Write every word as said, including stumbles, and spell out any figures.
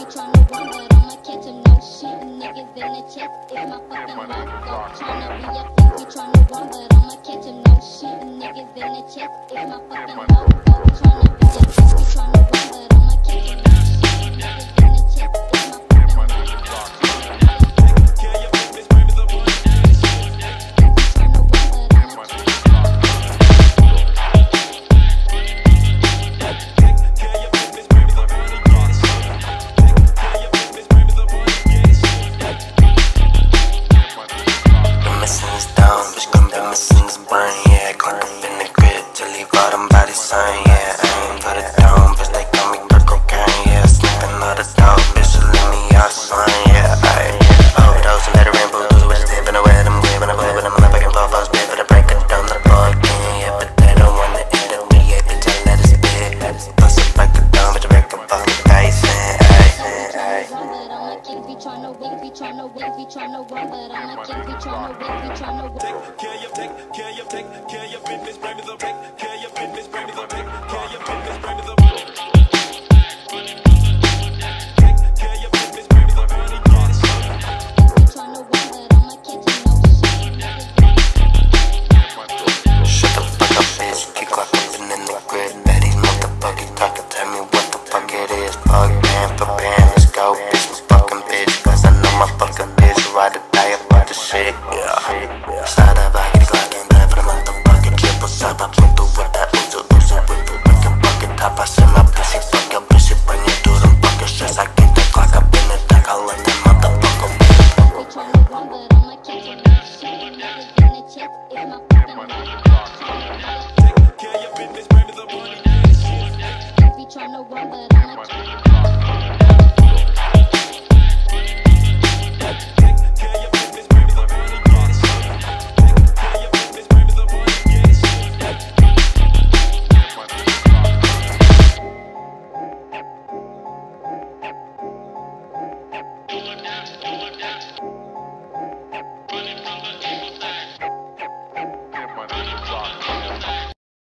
tryna run, but I'ma catch him. No shooting niggas in the chest, it's my fucking motto. Tryna be a thief, we tryna run, but I'ma catch him. No shooting niggas in the chest, it's my fucking motto. Tryna be a thief, we tryna run, but I'ma catch him. No shooting niggas in the chest, it's my fucking motto. Tell me what the fuck it is, fuck man for band.